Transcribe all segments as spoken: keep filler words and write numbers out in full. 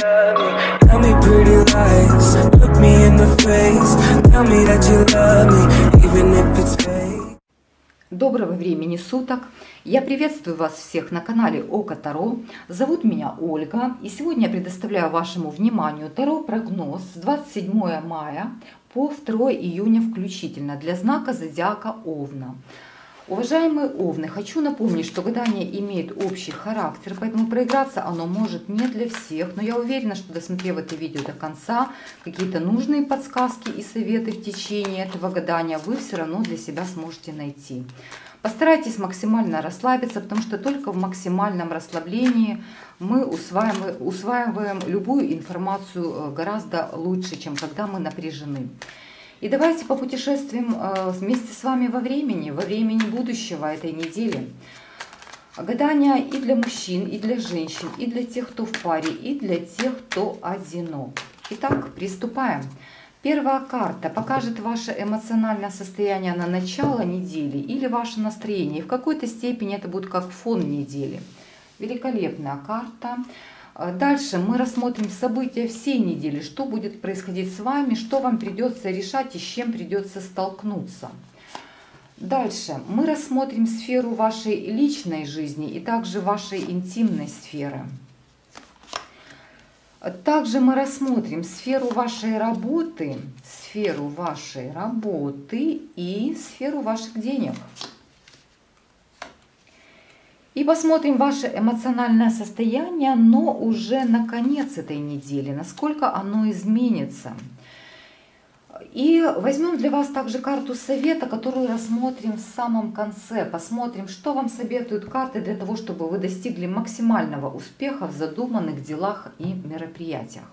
love me. Tell me pretty lies, look me in the face. Tell me that you love me, even if it's fake. Доброго времени суток! Я приветствую вас всех на канале Око Таро. Зовут меня Ольга, и сегодня я предоставляю вашему вниманию Таро-прогноз с двадцать седьмого мая по второе июня включительно для знака зодиака Овна. Уважаемые Овны, хочу напомнить, что гадание имеет общий характер, поэтому проиграться оно может не для всех, но я уверена, что, досмотрев это видео до конца, какие-то нужные подсказки и советы в течение этого гадания вы все равно для себя сможете найти. Постарайтесь максимально расслабиться, потому что только в максимальном расслаблении мы усваиваем, усваиваем любую информацию гораздо лучше, чем когда мы напряжены. И давайте попутешествуем вместе с вами во времени, во времени будущего этой недели. Гадания и для мужчин, и для женщин, и для тех, кто в паре, и для тех, кто одинок. Итак, приступаем. Первая карта покажет ваше эмоциональное состояние на начало недели или ваше настроение. И в какой-то степени это будет как фон недели. Великолепная карта. Дальше мы рассмотрим события всей недели, что будет происходить с вами, что вам придется решать и с чем придется столкнуться. Дальше мы рассмотрим сферу вашей личной жизни и также вашей интимной сферы. Также мы рассмотрим сферу вашей работы, сферу вашей работы и сферу ваших денег. И посмотрим ваше эмоциональное состояние, но уже на конец этой недели, насколько оно изменится. И возьмем для вас также карту совета, которую рассмотрим в самом конце. Посмотрим, что вам советуют карты для того, чтобы вы достигли максимального успеха в задуманных делах и мероприятиях.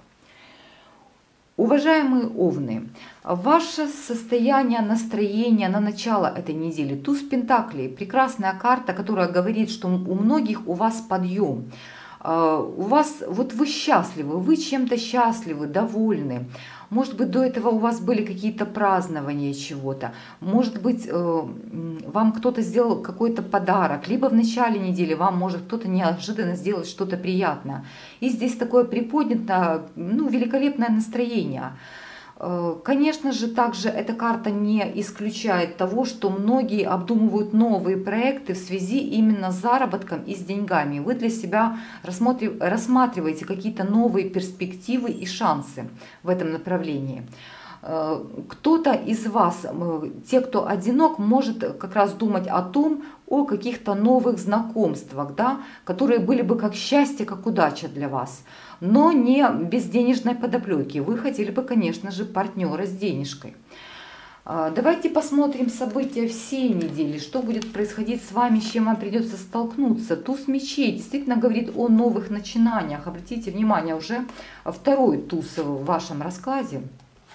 Уважаемые Овны, ваше состояние настроения на начало этой недели, туз пентаклей, прекрасная карта, которая говорит, что у многих у вас подъем. У вас, вот вы счастливы, вы чем-то счастливы, довольны. Может быть, до этого у вас были какие-то празднования чего-то. Может быть, вам кто-то сделал какой-то подарок. Либо в начале недели вам может кто-то неожиданно сделать что-то приятное. И здесь такое приподнятое, ну, великолепное настроение. Конечно же, также эта карта не исключает того, что многие обдумывают новые проекты в связи именно с заработком и с деньгами. Вы для себя рассматриваете какие-то новые перспективы и шансы в этом направлении. Кто-то из вас, те, кто одинок, может как раз думать о том, о каких-то новых знакомствах, да, которые были бы как счастье, как удача для вас, но не без денежной подоплеки. Вы хотели бы, конечно же, партнера с денежкой. Давайте посмотрим события всей недели, что будет происходить с вами, с чем вам придется столкнуться. Туз мечей действительно говорит о новых начинаниях. Обратите внимание, уже второй туз в вашем раскладе.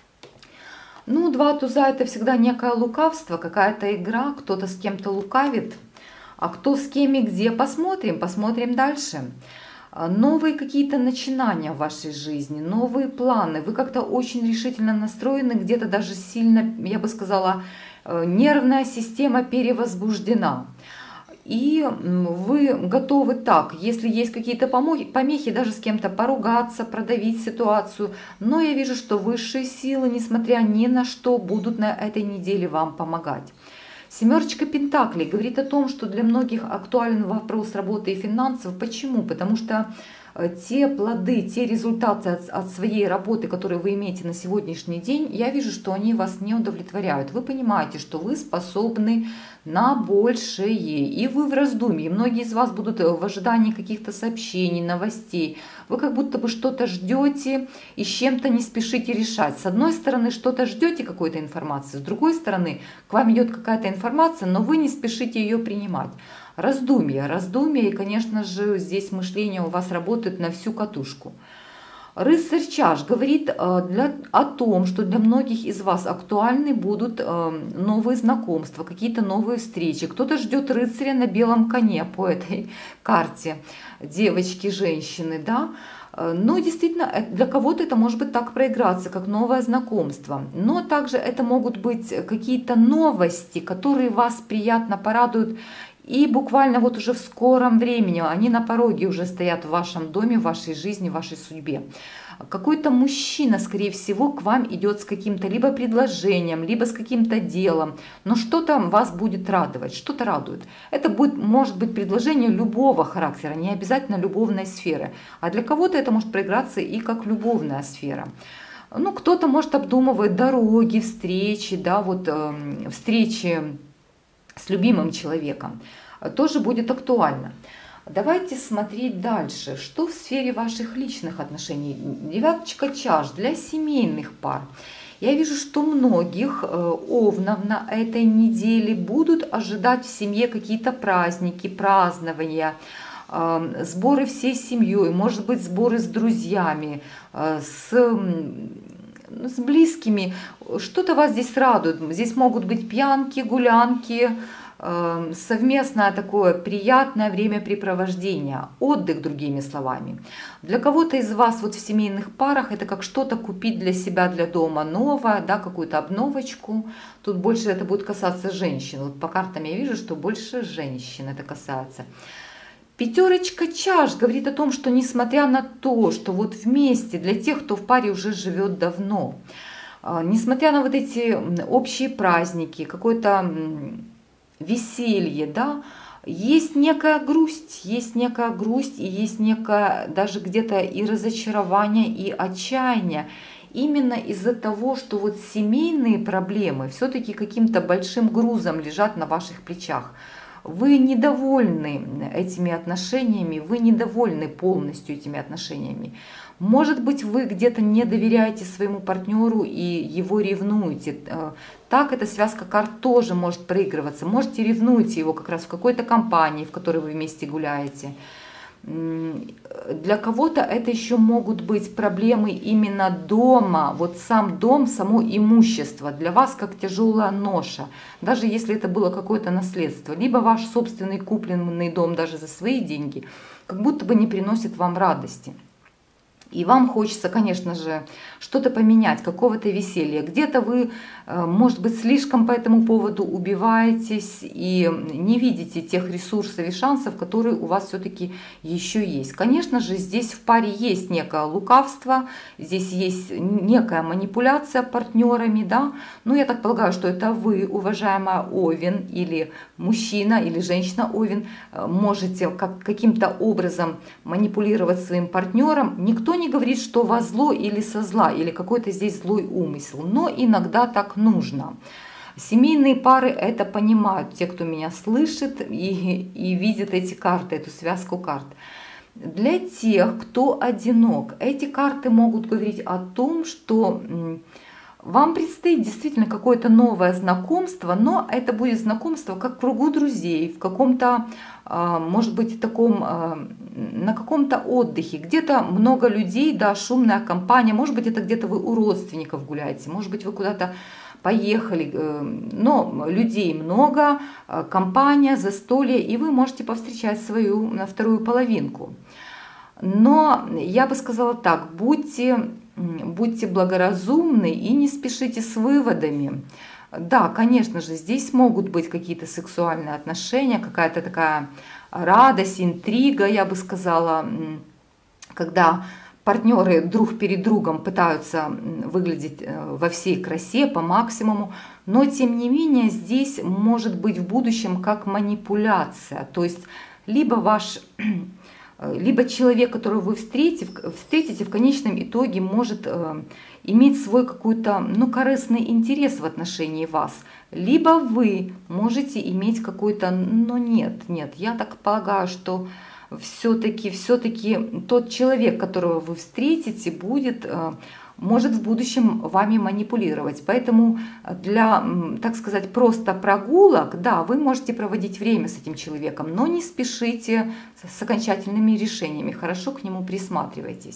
Ну, два туза — это всегда некое лукавство, какая-то игра, кто-то с кем-то лукавит, а кто с кем и где, посмотрим, посмотрим дальше. Новые какие-то начинания в вашей жизни, новые планы, вы как-то очень решительно настроены, где-то даже сильно, я бы сказала, нервная система перевозбуждена. И вы готовы так, если есть какие-то помехи, даже с кем-то поругаться, продавить ситуацию. Но я вижу, что высшие силы, несмотря ни на что, будут на этой неделе вам помогать. Семерочка пентаклей говорит о том, что для многих актуален вопрос работы и финансов. Почему? Потому что те плоды, те результаты от, от своей работы, которые вы имеете на сегодняшний день, я вижу, что они вас не удовлетворяют. Вы понимаете, что вы способны на большее, и вы в раздумье. Многие из вас будут в ожидании каких-то сообщений, новостей. Вы как будто бы что-то ждете и с чем-то не спешите решать. С одной стороны, что-то ждете какой-то информации, с другой стороны, к вам идет какая-то информация, но вы не спешите ее принимать. Раздумья, раздумья, и, конечно же, здесь мышление у вас работает на всю катушку. Рыцарь чаш говорит для, о том, что для многих из вас актуальны будут новые знакомства, какие-то новые встречи. Кто-то ждет рыцаря на белом коне по этой карте, девочки, женщины, да. Но действительно, для кого-то это может быть так проиграться, как новое знакомство. Но также это могут быть какие-то новости, которые вас приятно порадуют И буквально вот уже в скором времени они на пороге уже стоят в вашем доме, в вашей жизни, в вашей судьбе. Какой-то мужчина, скорее всего, к вам идет с каким-то либо предложением, либо с каким-то делом, но что-то вас будет радовать, что-то радует. Это будет, может быть предложение любого характера, не обязательно любовной сферы, а для кого-то это может проиграться и как любовная сфера. Ну, кто-то может обдумывать дороги, встречи, да, вот э, встречи с любимым человеком. Тоже будет актуально. Давайте смотреть дальше, что в сфере ваших личных отношений. Девяточка чаш для семейных пар. Я вижу, что многих овнов на этой неделе будут ожидать в семье какие-то праздники, празднования, сборы всей семьей, может быть, сборы с друзьями, с, с близкими. Что-то вас здесь радует. Здесь могут быть пьянки, гулянки, совместное такое приятное времяпрепровождение, отдых, другими словами. Для кого-то из вас вот в семейных парах это как что-то купить для себя, для дома новое, да, какую-то обновочку. Тут больше это будет касаться женщин. Вот по картам я вижу, что больше женщин это касается. Пятерочка чаш говорит о том, что несмотря на то, что вот вместе, для тех, кто в паре уже живет давно, несмотря на вот эти общие праздники, какой-то веселье, да, есть некая грусть, есть некая грусть и есть некое даже где-то и разочарование, и отчаяние. Именно из-за того, что вот семейные проблемы все-таки каким-то большим грузом лежат на ваших плечах. Вы недовольны этими отношениями, вы недовольны полностью этими отношениями. Может быть, вы где-то не доверяете своему партнеру и его ревнуете. Так эта связка карт тоже может проигрываться. Можете ревнуете его как раз в какой-то компании, в которой вы вместе гуляете. Для кого-то это еще могут быть проблемы именно дома, вот сам дом, само имущество, для вас как тяжелая ноша, даже если это было какое-то наследство, либо ваш собственный купленный дом даже за свои деньги, как будто бы не приносит вам радости. И вам хочется, конечно же, что-то поменять, какого-то веселья. Где-то вы, может быть, слишком по этому поводу убиваетесь и не видите тех ресурсов и шансов, которые у вас все-таки еще есть. Конечно же, здесь в паре есть некое лукавство, здесь есть некая манипуляция партнерами, да. Но я так полагаю, что это вы, уважаемая Овен, или мужчина, или женщина-Овен, можете как, каким-то образом манипулировать своим партнером. Никто не говорит, что во зло или со зла, или какой-то здесь злой умысел, но иногда так нужно. Семейные пары это понимают, те, кто меня слышит и, и видит эти карты, эту связку карт. Для тех, кто одинок, эти карты могут говорить о том, что вам предстоит действительно какое-то новое знакомство, но это будет знакомство как в кругу друзей, в каком-то, может быть, таком, на каком-то отдыхе. Где-то много людей, да, шумная компания, может быть, это где-то вы у родственников гуляете, может быть, вы куда-то поехали, но людей много, компания, застолье, и вы можете повстречать свою вторую половинку. Но я бы сказала так, будьте, будьте благоразумны и не спешите с выводами. Да, конечно же, здесь могут быть какие-то сексуальные отношения, какая-то такая радость, интрига, я бы сказала, когда партнеры друг перед другом пытаются выглядеть во всей красе, по максимуму, но тем не менее здесь может быть в будущем как манипуляция, то есть либо ваш... Либо человек, которого вы встретите, встретите, в конечном итоге может э, иметь свой какой-то, ну, корыстный интерес в отношении вас. Либо вы можете иметь какой-то, но нет, нет, я так полагаю, что все-таки, все-таки тот человек, которого вы встретите, будет... Э, может в будущем вами манипулировать. Поэтому для, так сказать, просто прогулок, да, вы можете проводить время с этим человеком, но не спешите с окончательными решениями, хорошо к нему присматривайтесь.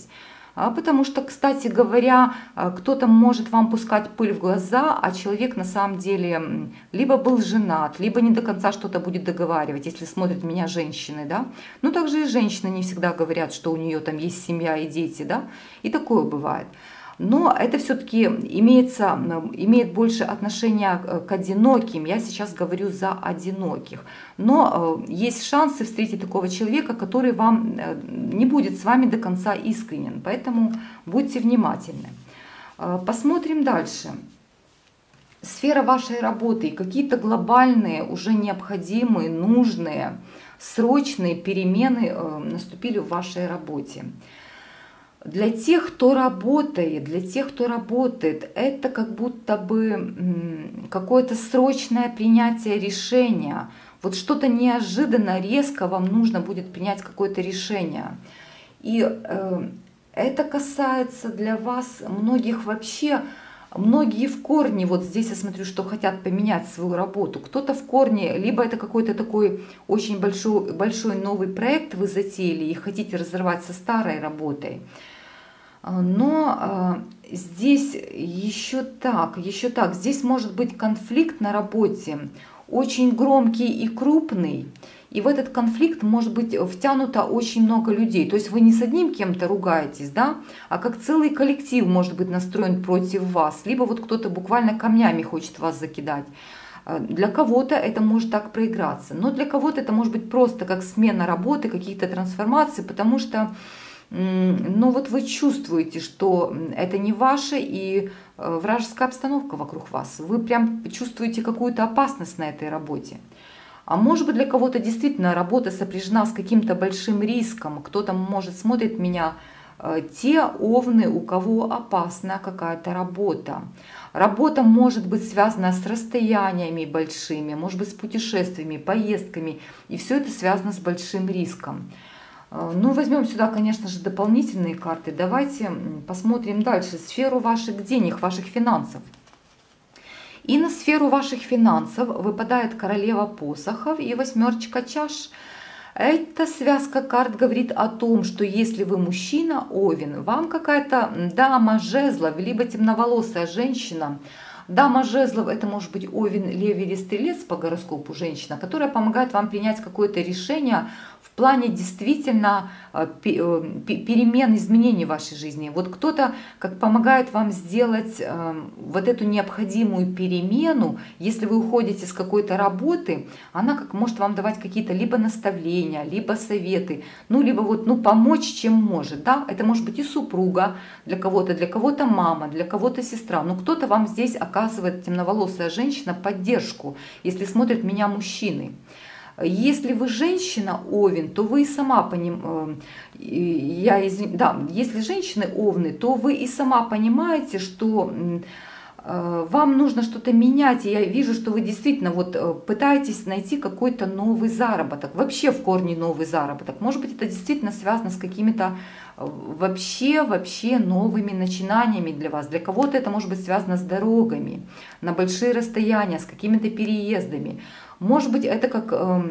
А потому что, кстати говоря, кто-то может вам пускать пыль в глаза, а человек на самом деле либо был женат, либо не до конца что-то будет договаривать, если смотрят меня женщины, да. Ну, также и женщины не всегда говорят, что у нее там есть семья и дети, да, и такое бывает. Но это все-таки имеется, имеет больше отношения к одиноким. Я сейчас говорю за одиноких. Но есть шансы встретить такого человека, который вам не будет с вами до конца искренен. Поэтому будьте внимательны. Посмотрим дальше. Сфера вашей работы. Какие-то глобальные, уже необходимые, нужные, срочные перемены наступили в вашей работе. Для тех, кто работает, для тех, кто работает, это как будто бы какое-то срочное принятие решения. Вот что-то неожиданно, резко вам нужно будет принять какое-то решение. И э, это касается для вас многих вообще, многие в корне, вот здесь я смотрю, что хотят поменять свою работу. Кто-то в корне, либо это какой-то такой очень большой, большой новый проект вы затеяли и хотите разорвать со старой работой. Но э, здесь еще так, еще так, здесь может быть конфликт на работе, очень громкий и крупный, и в этот конфликт может быть втянуто очень много людей. То есть вы не с одним кем-то ругаетесь, да, а как целый коллектив может быть настроен против вас, либо вот кто-то буквально камнями хочет вас закидать. Для кого-то это может так проиграться, но для кого-то это может быть просто как смена работы, какие-то трансформации, потому что но вот вы чувствуете, что это не ваше и вражеская обстановка вокруг вас. Вы прям чувствуете какую-то опасность на этой работе. А может быть, для кого-то действительно работа сопряжена с каким-то большим риском. Кто-то, может, смотрит меня, те овны, у кого опасна какая-то работа. Работа может быть связана с расстояниями большими, может быть, с путешествиями, поездками. И все это связано с большим риском. Ну, возьмем сюда, конечно же, дополнительные карты. Давайте посмотрим дальше сферу ваших денег, ваших финансов. И на сферу ваших финансов выпадает королева посохов и восьмерочка чаш. Эта связка карт говорит о том, что если вы мужчина, овен, вам какая-то дама жезлов, либо темноволосая женщина. Дама жезлов — это может быть овен, лев или стрелец по гороскопу, женщина, которая помогает вам принять какое-то решение в плане действительно перемен, изменений в вашей жизни. Вот кто-то как помогает вам сделать вот эту необходимую перемену, если вы уходите с какой-то работы, она как может вам давать какие-то либо наставления, либо советы, ну либо вот ну помочь чем может, да, это может быть и супруга для кого-то, для кого-то мама, для кого-то сестра, но кто-то вам здесь оказывает, темноволосая женщина, поддержку, если смотрят меня мужчины. Если вы женщина, овен, то вы и сама понимаете, я извин... да, если женщины овны, то вы и сама понимаете, что вам нужно что-то менять, и я вижу, что вы действительно вот пытаетесь найти какой-то новый заработок, вообще в корне новый заработок. Может быть, это действительно связано с какими-то вообще, вообще новыми начинаниями для вас. Для кого-то это может быть связано с дорогами, на большие расстояния, с какими-то переездами. Может быть, это как э,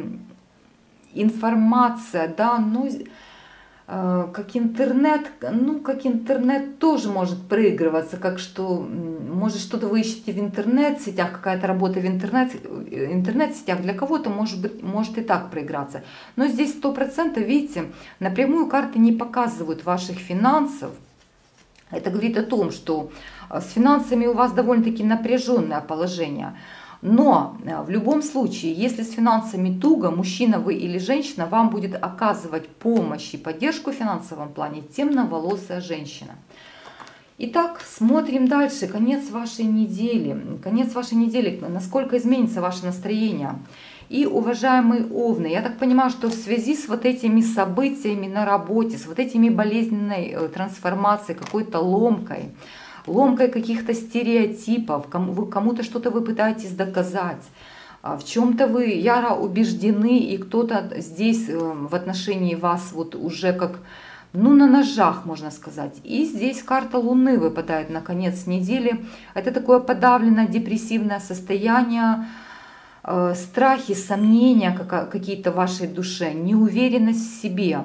информация, да, ну, э, как интернет, ну, как интернет тоже может проигрываться, как что, может, что-то вы ищете в интернет-сетях, какая-то работа в интернет, интернет-сетях, для кого-то может быть, может и так проиграться. Но здесь сто процентов, видите, напрямую карты не показывают ваших финансов. Это говорит о том, что с финансами у вас довольно-таки напряженное положение. Но в любом случае, если с финансами туго, мужчина вы или женщина, вам будет оказывать помощь и поддержку в финансовом плане темноволосая женщина. Итак, смотрим дальше. Конец вашей недели. Конец вашей недели. Насколько изменится ваше настроение. И, уважаемые овны, я так понимаю, что в связи с вот этими событиями на работе, с вот этими болезненной трансформацией, какой-то ломкой, ломкой каких-то стереотипов, кому-то что-то вы пытаетесь доказать, в чем-то вы яро убеждены, и кто-то здесь в отношении вас вот уже как, ну, на ножах, можно сказать. И здесь карта Луны выпадает на конец недели. Это такое подавленное депрессивное состояние, страхи, сомнения какие-то в вашей душе, неуверенность в себе.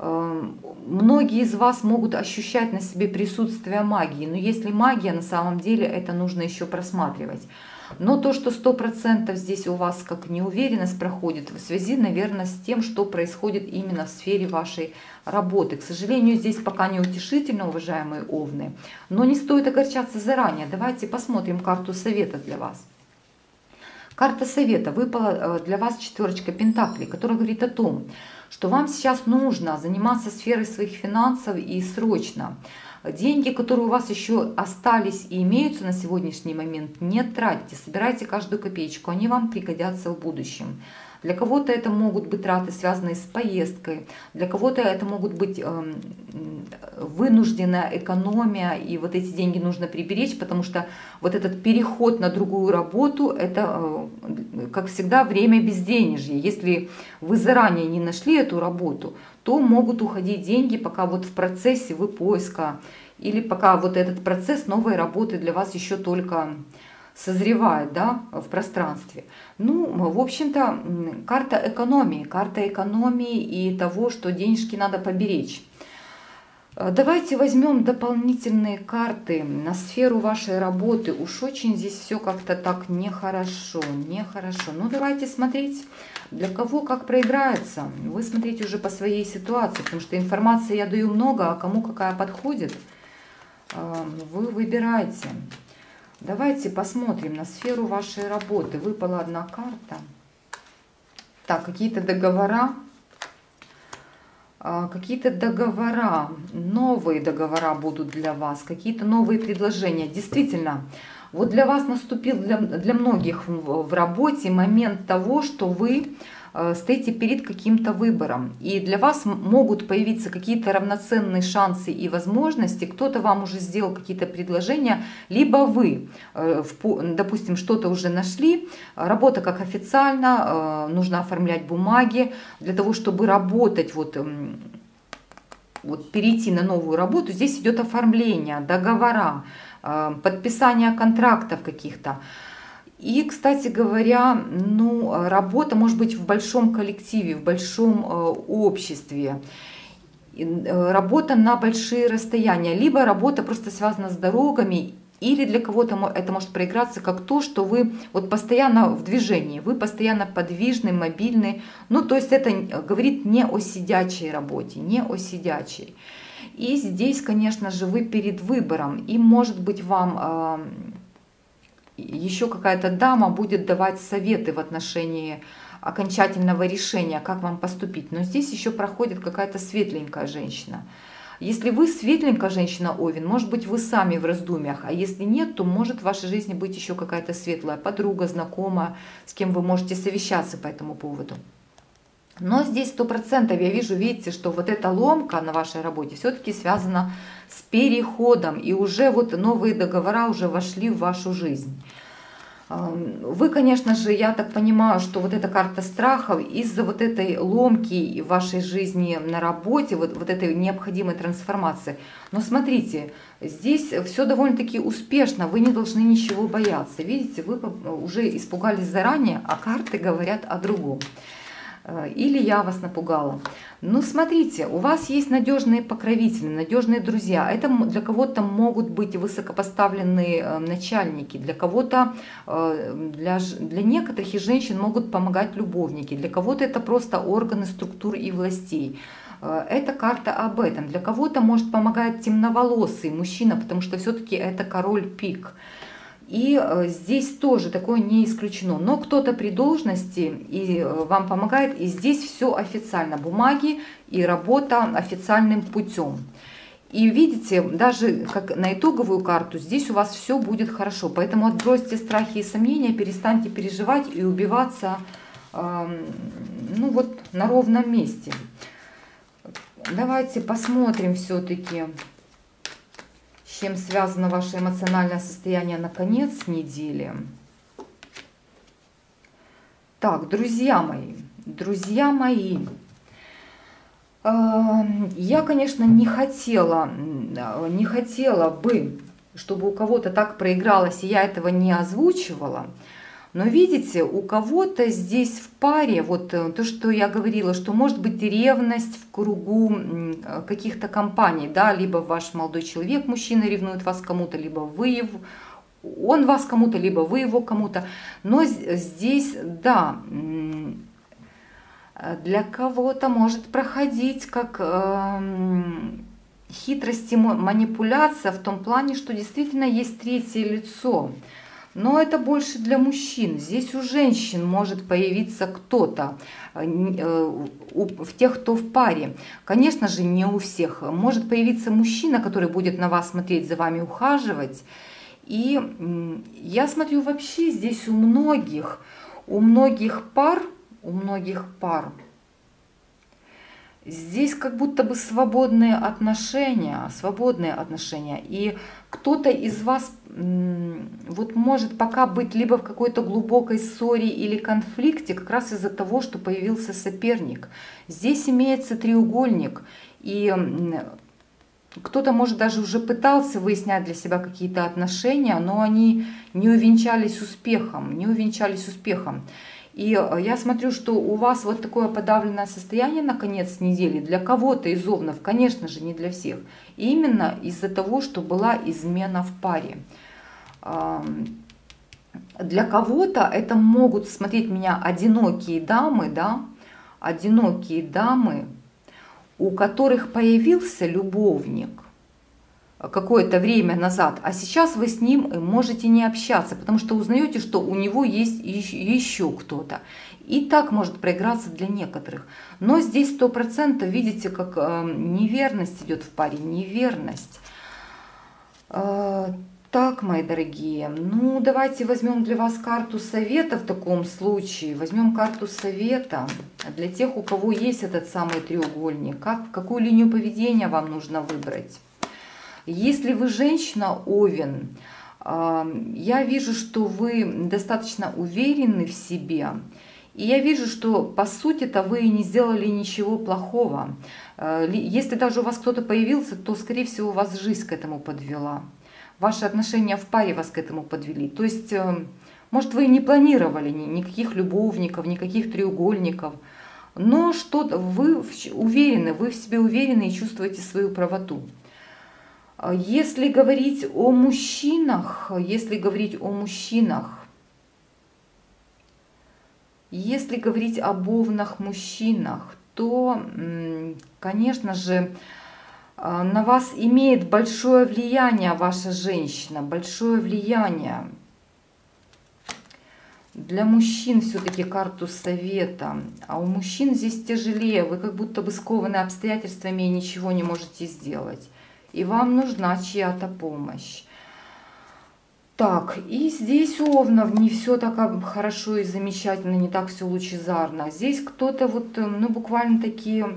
Многие из вас могут ощущать на себе присутствие магии, но если магия, на самом деле это нужно еще просматривать. Но то, что сто процентов здесь у вас как неуверенность проходит, в связи, наверное, с тем, что происходит именно в сфере вашей работы. К сожалению, здесь пока не утешительно, уважаемые овны, но не стоит огорчаться заранее. Давайте посмотрим карту совета для вас. Карта совета выпала для вас четверочка пентаклей, которая говорит о том, что вам сейчас нужно заниматься сферой своих финансов и срочно. Деньги, которые у вас еще остались и имеются на сегодняшний момент, не тратьте, собирайте каждую копеечку, они вам пригодятся в будущем. Для кого-то это могут быть траты, связанные с поездкой, для кого-то это могут быть э, вынужденная экономия, и вот эти деньги нужно приберечь, потому что вот этот переход на другую работу, это, э, как всегда, время безденежья. Если вы заранее не нашли эту работу, то могут уходить деньги, пока вот в процессе вы поиска, или пока вот этот процесс новой работы для вас еще только созревает, да, в пространстве. Ну, в общем-то, карта экономии, карта экономии и того, что денежки надо поберечь. Давайте возьмем дополнительные карты на сферу вашей работы. Уж очень здесь все как-то так нехорошо, нехорошо. Ну, давайте смотреть, для кого как проиграется. Вы смотрите уже по своей ситуации, потому что информации я даю много, а кому какая подходит, вы выбираете. Давайте посмотрим на сферу вашей работы. Выпала одна карта. Так, какие-то договора. Какие-то договора, новые договора будут для вас, какие-то новые предложения. Действительно, вот для вас наступил, для, для многих в, в работе момент того, что вы стоите перед каким-то выбором. И для вас могут появиться какие-то равноценные шансы и возможности. Кто-то вам уже сделал какие-то предложения, либо вы, допустим, что-то уже нашли. Работа как официально, нужно оформлять бумаги. Для того, чтобы работать, вот, вот перейти на новую работу, здесь идет оформление, договора, подписание контрактов каких-то. И, кстати говоря, ну, работа может быть в большом коллективе, в большом э, обществе, работа на большие расстояния, либо работа просто связана с дорогами, или для кого-то это может проиграться как то, что вы вот постоянно в движении, вы постоянно подвижны, мобильны. Ну, то есть это говорит не о сидячей работе, не о сидячей. И здесь, конечно же, вы перед выбором, и может быть вам... Э, еще какая-то дама будет давать советы в отношении окончательного решения, как вам поступить. Но здесь еще проходит какая-то светленькая женщина. Если вы светленькая женщина, Овен, может быть, вы сами в раздумьях. А если нет, то может в вашей жизни быть еще какая-то светлая подруга, знакомая, с кем вы можете совещаться по этому поводу. Но здесь сто процентов я вижу, видите, что вот эта ломка на вашей работе все-таки связана с переходом. И уже вот новые договора уже вошли в вашу жизнь. Вы, конечно же, я так понимаю, что вот эта карта страхов из-за вот этой ломки в вашей жизни на работе, вот, вот этой необходимой трансформации. Но смотрите, здесь все довольно-таки успешно, вы не должны ничего бояться. Видите, вы уже испугались заранее, а карты говорят о другом. Или я вас напугала. Ну, смотрите, у вас есть надежные покровители, надежные друзья. Это для кого-то могут быть высокопоставленные начальники, для кого-то, для, для некоторых из женщин могут помогать любовники, для кого-то это просто органы структур и властей. Эта карта об этом. Для кого-то может помогать темноволосый мужчина, потому что все-таки это король пик. И здесь тоже такое не исключено. Но кто-то при должности и вам помогает, и здесь все официально. Бумаги и работа официальным путем. И видите, даже как на итоговую карту, здесь у вас все будет хорошо. Поэтому отбросьте страхи и сомнения, перестаньте переживать и убиваться э, ну вот, на ровном месте. Давайте посмотрим все-таки, с чем связано ваше эмоциональное состояние на конец недели. Так, друзья мои, друзья мои, я, конечно, не хотела, не хотела бы, чтобы у кого-то так проигралось, и я этого не озвучивала. Но видите, у кого-то здесь в паре, вот то, что я говорила, что может быть ревность в кругу каких-то компаний, да, либо ваш молодой человек, мужчина, ревнует вас кому-то, либо вы его, он вас кому-то, либо вы его кому-то. Но здесь, да, для кого-то может проходить как э, хитрость и манипуляция в том плане, что действительно есть третье лицо. Но это больше для мужчин. Здесь у женщин может появиться кто-то, в тех, кто в паре. Конечно же, не у всех. Может появиться мужчина, который будет на вас смотреть, за вами ухаживать. И я смотрю вообще здесь у многих, у многих пар, у многих пар, здесь как будто бы свободные отношения, свободные отношения. И кто-то из вас вот может пока быть либо в какой-то глубокой ссоре или конфликте, как раз из-за того, что появился соперник. Здесь имеется треугольник, и кто-то, может, даже уже пытался выяснять для себя какие-то отношения, но они не увенчались успехом, не увенчались успехом. И я смотрю, что у вас вот такое подавленное состояние на конец недели для кого-то из овнов, конечно же, не для всех. Именно из-за того, что была измена в паре. Для кого-то это могут смотреть меня одинокие дамы, да, одинокие дамы, у которых появился любовник какое-то время назад, а сейчас вы с ним можете не общаться, потому что узнаете, что у него есть еще кто-то. И так может проиграться для некоторых. Но здесь сто процентов, видите, как неверность идет в паре, неверность. Так, мои дорогие, ну давайте возьмем для вас карту совета в таком случае. Возьмем карту совета для тех, у кого есть этот самый треугольник. Как, какую линию поведения вам нужно выбрать? Если вы женщина, Овен, я вижу, что вы достаточно уверены в себе. И я вижу, что по сути-то вы не сделали ничего плохого. Если даже у вас кто-то появился, то, скорее всего, вас жизнь к этому подвела. Ваши отношения в паре вас к этому подвели. То есть, может, вы и не планировали никаких любовников, никаких треугольников. Но что-то вы уверены, вы в себе уверены и чувствуете свою правоту. Если говорить о мужчинах, если говорить о мужчинах, если говорить об овнах мужчинах, то, конечно же, на вас имеет большое влияние ваша женщина, большое влияние. Для мужчин все-таки карту совета, а у мужчин здесь тяжелее, вы как будто бы скованы обстоятельствами и ничего не можете сделать. И вам нужна чья-то помощь. Так, и здесь у овнов не все так хорошо и замечательно, не так все лучезарно. Здесь кто-то вот, ну, буквально такие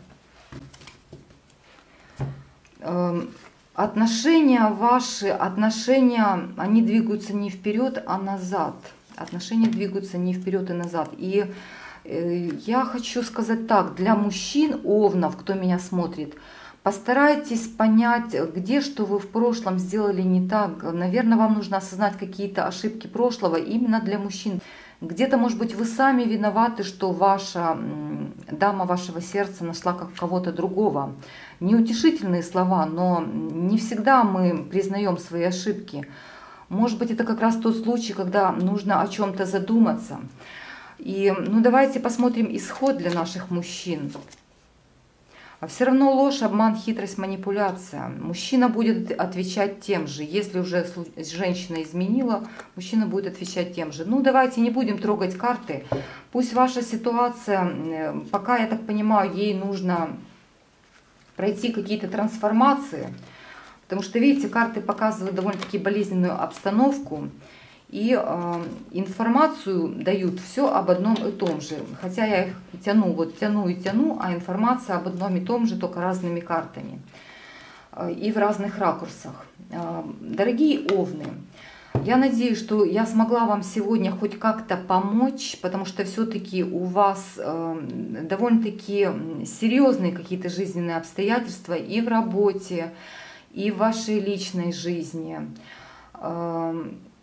э, отношения ваши, отношения, они двигаются не вперед, а назад. Отношения двигаются не вперед и назад. И э, я хочу сказать так, для мужчин, овнов, кто меня смотрит, постарайтесь понять, где что вы в прошлом сделали не так. Наверное, вам нужно осознать какие-то ошибки прошлого именно для мужчин. Где-то, может быть, вы сами виноваты, что ваша дама вашего сердца нашла как кого-то другого. Неутешительные слова, но не всегда мы признаем свои ошибки. Может быть, это как раз тот случай, когда нужно о чем-то задуматься. И ну, давайте посмотрим исход для наших мужчин. А все равно ложь, обман, хитрость, манипуляция. Мужчина будет отвечать тем же. Если уже женщина изменила, мужчина будет отвечать тем же. Ну, давайте не будем трогать карты. Пусть ваша ситуация, пока, я так понимаю, ей нужно пройти какие-то трансформации. Потому что, видите, карты показывают довольно-таки болезненную обстановку. И э, информацию дают все об одном и том же. Хотя я их тяну, вот тяну и тяну, а информация об одном и том же, только разными картами. Э, и в разных ракурсах. Э, дорогие овны, я надеюсь, что я смогла вам сегодня хоть как-то помочь, потому что все-таки у вас э, довольно-таки серьезные какие-то жизненные обстоятельства и в работе, и в вашей личной жизни. Э,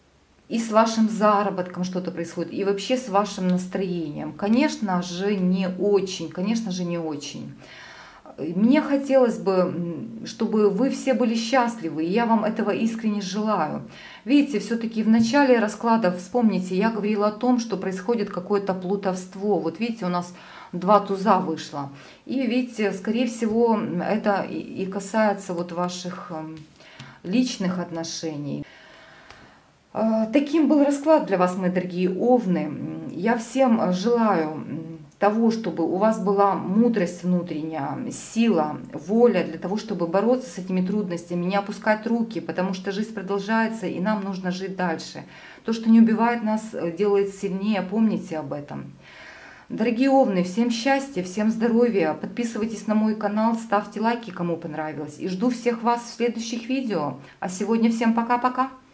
и с вашим заработком что-то происходит, и вообще с вашим настроением. Конечно же, не очень, конечно же, не очень. Мне хотелось бы, чтобы вы все были счастливы, и я вам этого искренне желаю. Видите, все-таки в начале расклада, вспомните, я говорила о том, что происходит какое-то плутовство. Вот видите, у нас два туза вышло. И видите, скорее всего, это и касается вот ваших личных отношений. Таким был расклад для вас, мои дорогие овны. Я всем желаю того, чтобы у вас была мудрость внутренняя, сила, воля для того, чтобы бороться с этими трудностями, не опускать руки, потому что жизнь продолжается, и нам нужно жить дальше. То, что не убивает нас, делает сильнее, помните об этом. Дорогие овны, всем счастья, всем здоровья, подписывайтесь на мой канал, ставьте лайки, кому понравилось, и жду всех вас в следующих видео. А сегодня всем пока-пока!